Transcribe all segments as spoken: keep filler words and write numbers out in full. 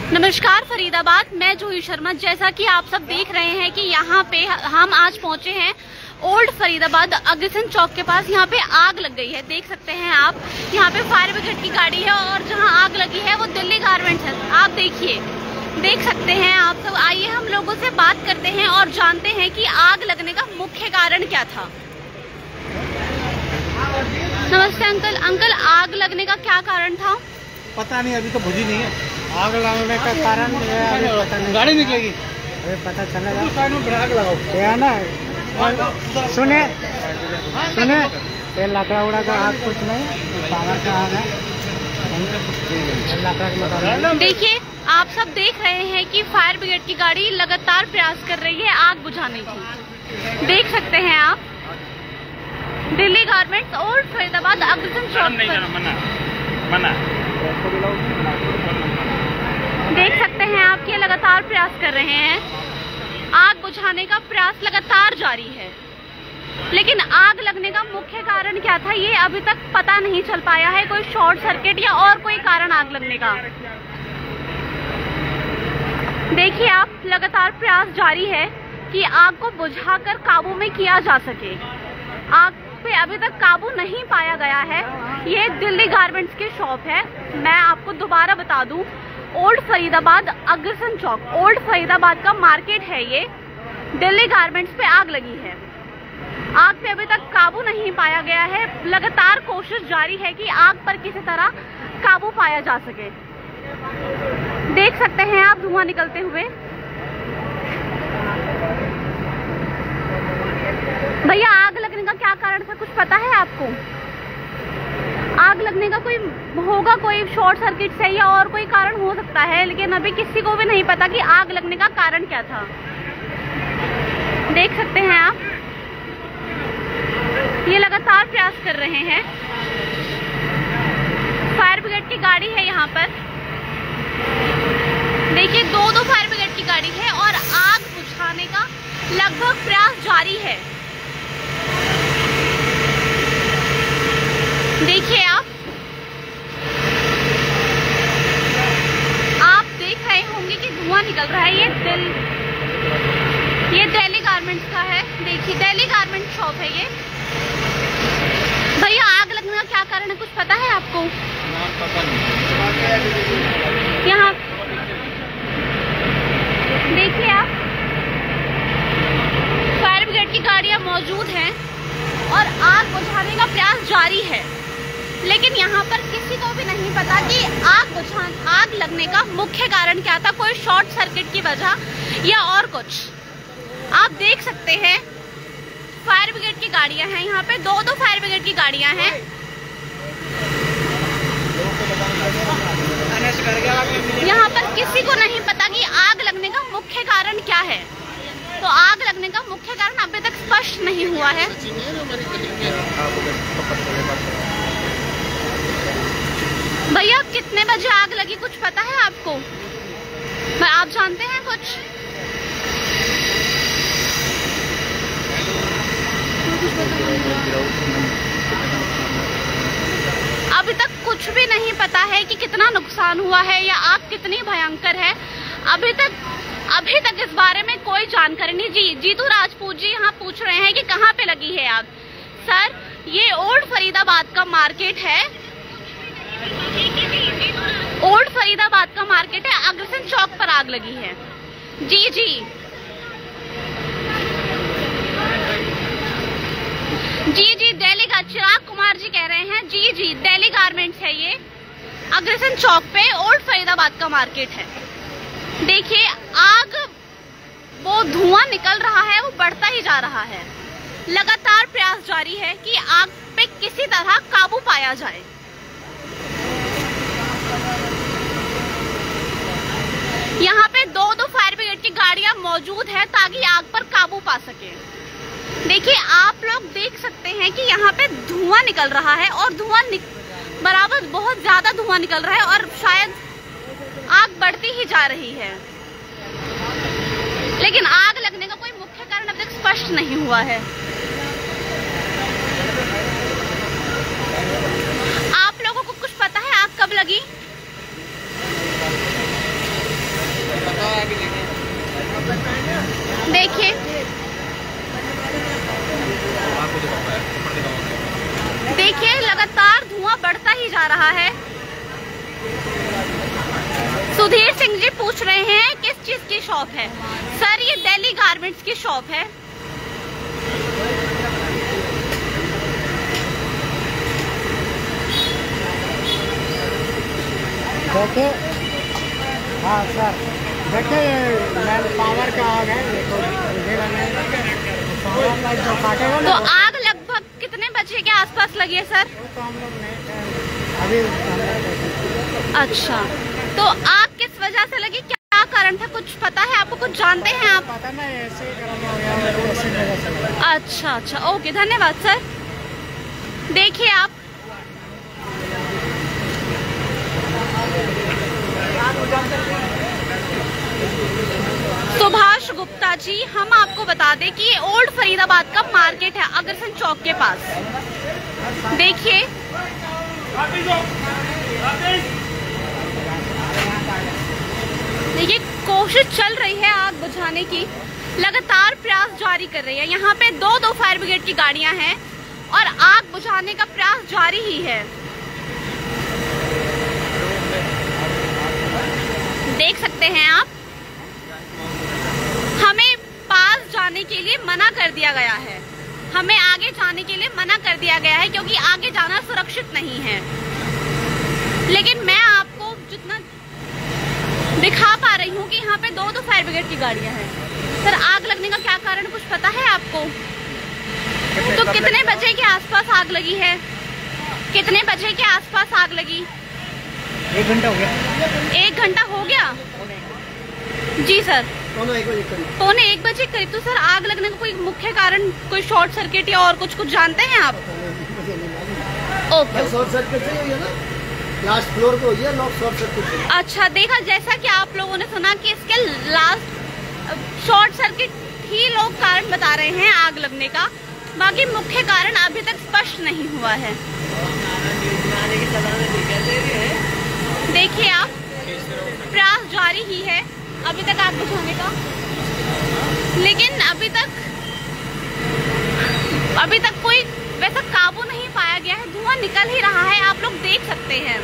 नमस्कार फरीदाबाद, मैं जूही शर्मा। जैसा कि आप सब देख रहे हैं कि यहाँ पे हम आज पहुँचे हैं ओल्ड फरीदाबाद अग्रसेन चौक के पास। यहाँ पे आग लग गई है, देख सकते हैं आप। यहाँ पे फायर ब्रिगेड की गाड़ी है और जहाँ आग लगी है वो दिल्ली गारमेंट्स है। आप देखिए, देख सकते हैं आप सब। आइए हम लोगों से बात करते हैं और जानते हैं कि आग लगने का मुख्य कारण क्या था। नमस्ते अंकल। अंकल, आग लगने का क्या कारण था? पता नहीं, अभी तो बुझी नहीं है। आग लगने का कारण पता नहीं, गाड़ी निकलेगी अभी पता चलेगा। आग लगाओ क्या ना, सुने सुने ये लकड़ा उड़ा का आग कुछ नहीं, पावर का आग है। देखिए, आप सब देख रहे हैं कि फायर ब्रिगेड की गाड़ी लगातार प्रयास कर रही है आग बुझाने की। देख सकते हैं आप, दिल्ली गारमेंट्स ओल्ड फरीदाबाद अग्रसेन चौक पर मना मना देख सकते हैं आप कि लगातार प्रयास कर रहे हैं। आग बुझाने का प्रयास लगातार जारी है, लेकिन आग लगने का मुख्य कारण क्या था ये अभी तक पता नहीं चल पाया है। कोई शॉर्ट सर्किट या और कोई कारण आग लगने का। देखिए आप, लगातार प्रयास जारी है कि आग को बुझाकर काबू में किया जा सके। आग पे अभी तक काबू नहीं पाया गया है। ये दिल्ली गारमेंट्स की शॉप है। मैं आपको दोबारा बता दूं, ओल्ड फरीदाबाद अग्रसेन चौक, ओल्ड फरीदाबाद का मार्केट है ये। दिल्ली गारमेंट्स पे आग लगी है। आग पे अभी तक काबू नहीं पाया गया है। लगातार कोशिश जारी है कि आग पर किसी तरह काबू पाया जा सके। देख सकते हैं आप धुआं निकलते हुए। भैया, आग लगने का क्या कारण था, कुछ पता है आपको? आग लगने का कोई होगा, कोई शॉर्ट सर्किट से या और कोई कारण हो सकता है, लेकिन अभी किसी को भी नहीं पता कि आग लगने का कारण क्या था। देख सकते हैं आप, ये लगातार प्रयास कर रहे हैं। फायर ब्रिगेड की गाड़ी है यहाँ पर। देखिए, दो दो फायर ब्रिगेड की गाड़ी है और आग बुझाने का लगभग प्रयास जारी है। देखिए आप आप देख रहे होंगे कि धुआं निकल रहा है। ये दिल ये दिल्ली गारमेंट्स का है। देखिए, दिल्ली गारमेंट शॉप है ये। भैया, आग लगने का क्या कारण है, कुछ पता है आपको? यहाँ देखिए आप, फायर ब्रिगेड की गाड़ियां मौजूद हैं और आग बुझाने का प्रयास जारी है, लेकिन यहाँ पर किसी को भी नहीं पता कि आग बुझा आग लगने का मुख्य कारण क्या था। कोई शॉर्ट सर्किट की वजह या और कुछ। आप देख सकते हैं, फायर ब्रिगेड की गाड़ियां हैं यहाँ पे। दो दो फायर ब्रिगेड की गाड़ियां हैं। यहाँ पर किसी को नहीं पता कि आग लगने का मुख्य कारण क्या है। तो आग लगने का मुख्य कारण अभी तक स्पष्ट नहीं हुआ है। भैया, कितने बजे आग लगी, कुछ पता है आपको? आप जानते हैं कुछ? अभी तक कुछ भी नहीं पता है कि कितना नुकसान हुआ है या आग कितनी भयंकर है। अभी तक अभी तक इस बारे में कोई जानकारी नहीं। जी जीतू राजपूत जी यहाँ पूछ रहे हैं कि कहाँ पे लगी है आग। सर, ये ओल्ड फरीदाबाद का मार्केट है। ओल्ड फरीदाबाद का मार्केट है, अग्रसेन चौक पर आग लगी है। जी जी जी जी दिल्ली का चिराग कुमार जी कह रहे हैं। जी जी दिल्ली गारमेंट्स है ये, अग्रसेन चौक पे ओल्ड फरीदाबाद का मार्केट है। देखिए, आग, वो धुआं निकल रहा है, वो बढ़ता ही जा रहा है। लगातार प्रयास जारी है कि आग पे किसी तरह काबू पाया जाए। यहाँ पे दो दो फायर ब्रिगेड की गाड़ियां मौजूद है ताकि आग पर काबू पा सके। देखिए, आप लोग देख सकते हैं कि यहाँ पे धुआं निकल रहा है और धुआं बराबर बहुत ज्यादा धुआं निकल रहा है और शायद आग बढ़ती ही जा रही है, लेकिन आग लगने का कोई मुख्य कारण अब तक स्पष्ट नहीं हुआ है। आप लोगों को कुछ पता है आग कब लगी? देखिए देखिए लगातार धुआं बढ़ता ही जा रहा है। सुधीर सिंह जी पूछ रहे हैं किस चीज की शॉप है। सर ये दिल्ली गारमेंट्स की शॉप है। देखिए, हाँ सर, देखिए पावर का आग है। तो आग लगभग कितने बजे के आसपास लगी है सर? तो हम लोग नहीं अभी। अच्छा, तो आग किस वजह से लगी, क्या कारण था, कुछ पता है आपको, कुछ जानते हैं आप? पता नहीं, ऐसे ही गर्म हो गया, ऐसे वजह से लगा। अच्छा अच्छा, ओके, धन्यवाद सर। देखिए आप सुभाष गुप्ता जी, हम आपको बता दें कि ये ओल्ड फरीदाबाद का मार्केट है अग्रसेन चौक के पास। देखिए देखिए कोशिश चल रही है आग बुझाने की, लगातार प्रयास जारी कर रही है। यहाँ पे दो दो फायर ब्रिगेड की गाड़ियां हैं और आग बुझाने का प्रयास जारी ही है। देख सकते हैं आप, हमें पास जाने के लिए मना कर दिया गया है, हमें आगे जाने के लिए मना कर दिया गया है क्योंकि आगे जाना सुरक्षित नहीं है। लेकिन मैं आपको जितना दिखा पा रही हूँ कि यहाँ पे दो दो फायर ब्रिगेड की गाड़ियां हैं। सर आग लगने का क्या कारण कुछ पता है आपको? तो कितने बजे के आसपास आग लगी है? कितने बजे के आसपास आग लगी? एक घंटा हो गया। एक घंटा हो गया जी सर, पौने एक बजे करीब। तो सर आग लगने का कोई मुख्य कारण, कोई शॉर्ट सर्किट या और कुछ कुछ जानते हैं आप? ओके, शॉर्ट सर्किट से हुई है ना, लास्ट फ्लोर पे हुई है, लॉक शॉर्ट सर्किट। अच्छा, देखा जैसा कि आप लोगों ने सुना कि इसके लास्ट शॉर्ट सर्किट ही लोग कारण बता रहे हैं आग लगने का, बाकी मुख्य कारण अभी तक स्पष्ट नहीं हुआ है। देखिए आप, प्रयास जारी ही है अभी तक आग बुझाने का, लेकिन अभी तक अभी तक कोई वैसा काबू नहीं पाया गया है। धुआं निकल ही रहा है, आप लोग देख सकते हैं।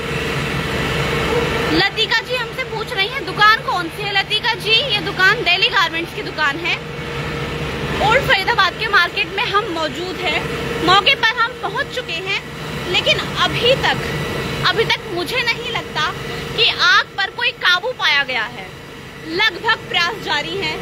लतिका जी हमसे पूछ रही हैं दुकान कौन सी है। लतिका जी, ये दुकान दिल्ली गारमेंट्स की दुकान है, ओल्ड फरीदाबाद के मार्केट में हम मौजूद हैं। मौके पर हम पहुंच चुके हैं, लेकिन अभी तक अभी तक मुझे नहीं लगता कि आग पर कोई काबू पाया गया है। लगभग प्रयास जारी है।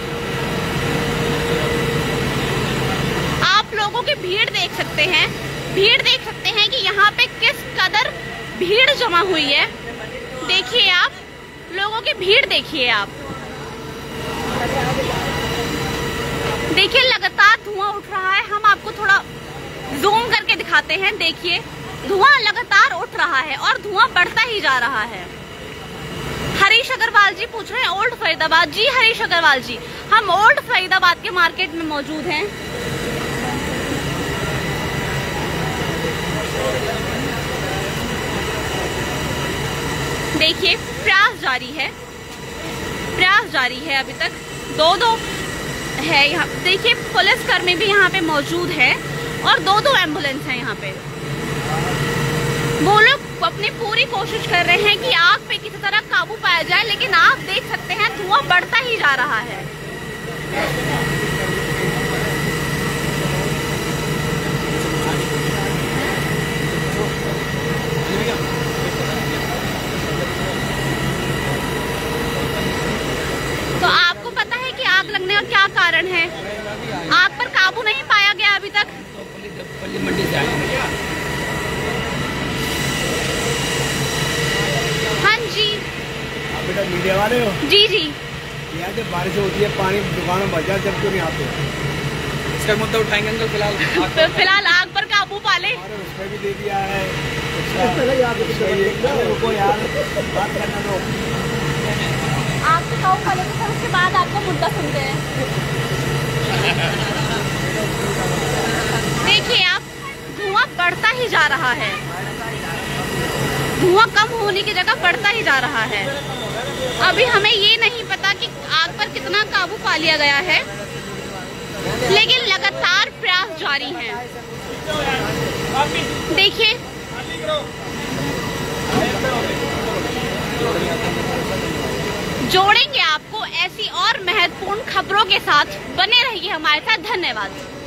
आप लोगों की भीड़ देख सकते हैं, भीड़ देख सकते हैं कि यहाँ पे किस कदर भीड़ जमा हुई है। देखिए आप, लोगों की भीड़ देखिए आप, देखिए लगातार धुआं उठ रहा है। हम आपको थोड़ा जूम करके दिखाते हैं। देखिए धुआं लगातार उठ रहा है और धुआं बढ़ता ही जा रहा है। हरीश अग्रवाल जी पूछ रहे हैं ओल्ड फरीदाबाद। जी हरीश अग्रवाल जी, हम ओल्ड फरीदाबाद के मार्केट में मौजूद हैं। देखिए प्रयास जारी है, प्रयास जारी है अभी तक। दो दो है यहाँ, देखिए पुलिस कर्मी भी यहाँ पे मौजूद है और दो दो एम्बुलेंस है यहाँ पे। वो लोग अपनी पूरी कोशिश कर रहे हैं कि आग पे किसी तरह काबू पाया जाए, लेकिन आप देख सकते हैं धुआं बढ़ता ही जा रहा है। तो आपको पता है कि आग लगने का क्या कारण है? आग पर काबू नहीं पाया गया अभी तक। हाँ जी, आप बेटा मीडिया वाले हो? जी जी। यहाँ जब बारिश होती है पानी दुकान में भर जाए, जब क्यों नहीं आते? इसका मुद्दा उठाएंगे अंकल। फिलहाल तो फिलहाल आग पर काबू पा ले। उसमें भी दे दिया है। रुको यार, बात करना दो। आग पर काबू पा ले तो फिर उसके बाद आपका मुद्दा सुनते हैं। देखिए आप, धुआं बढ़ता ही जा रहा है, धुआं कम होने की जगह बढ़ता ही जा रहा है। अभी हमें ये नहीं पता कि आग पर कितना काबू पा लिया गया है, लेकिन लगातार प्रयास जारी हैं। देखिए, जोड़ेंगे आपको ऐसी और महत्वपूर्ण खबरों के साथ। बने रहिए हमारे साथ। धन्यवाद।